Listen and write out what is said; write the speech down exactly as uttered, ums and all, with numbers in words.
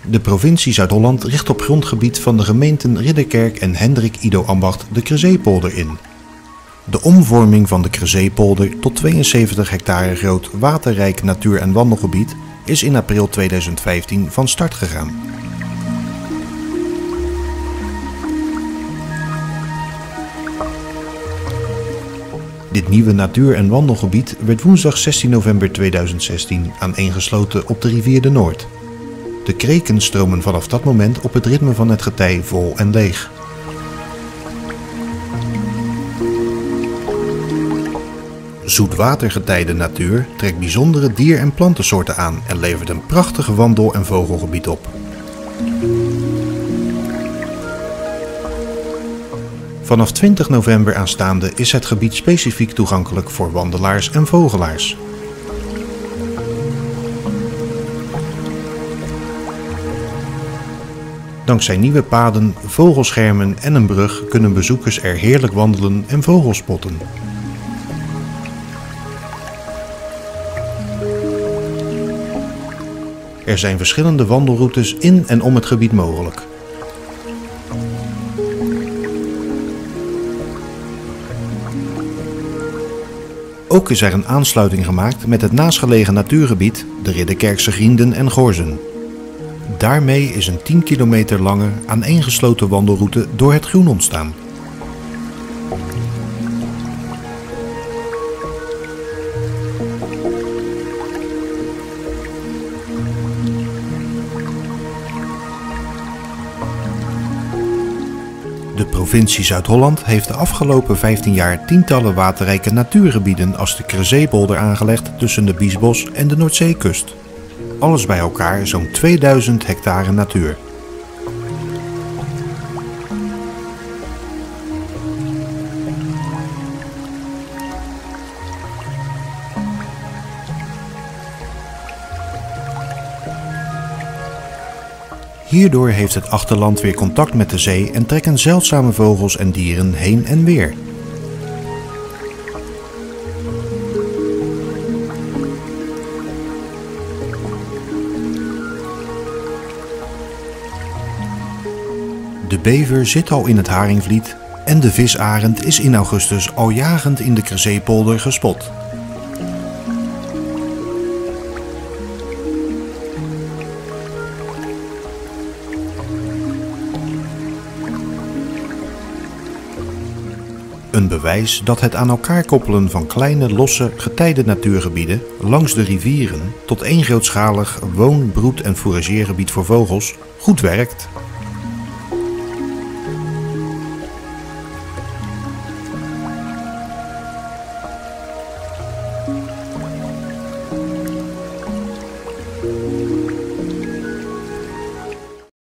De provincie Zuid-Holland richt op grondgebied van de gemeenten Ridderkerk en Hendrik Ido Ambacht de Crezépolder in. De omvorming van de Crezépolder tot tweeënzeventig hectare groot waterrijk natuur- en wandelgebied is in april tweeduizend vijftien van start gegaan. Dit nieuwe natuur- en wandelgebied werd woensdag zestien november tweeduizend zestien aaneengesloten op de rivier de Noord. De kreken stromen vanaf dat moment op het ritme van het getij vol en leeg. Zoetwatergetijde natuur trekt bijzondere dier- en plantensoorten aan en levert een prachtig wandel- en vogelgebied op. Vanaf twintig november aanstaande is het gebied specifiek toegankelijk voor wandelaars en vogelaars. Dankzij nieuwe paden, vogelschermen en een brug kunnen bezoekers er heerlijk wandelen en vogels spotten. Er zijn verschillende wandelroutes in en om het gebied mogelijk. Ook is er een aansluiting gemaakt met het naastgelegen natuurgebied, de Ridderkerkse Grienden en Gorzen. Daarmee is een tien kilometer lange aaneengesloten wandelroute door het groen ontstaan. De provincie Zuid-Holland heeft de afgelopen vijftien jaar tientallen waterrijke natuurgebieden als de Crezépolder aangelegd tussen de Biesbos en de Noordzeekust. Alles bij elkaar zo'n tweeduizend hectare natuur. Hierdoor heeft het achterland weer contact met de zee en trekken zeldzame vogels en dieren heen en weer. De bever zit al in het Haringvliet en de visarend is in augustus al jagend in de Crezépolder gespot. Een bewijs dat het aan elkaar koppelen van kleine, losse, getijde natuurgebieden langs de rivieren tot één grootschalig woon-, broed- en fourageergebied voor vogels goed werkt.